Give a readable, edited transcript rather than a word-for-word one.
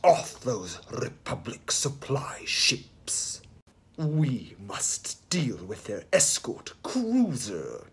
off those Republic supply ships. We must deal with their escort cruiser.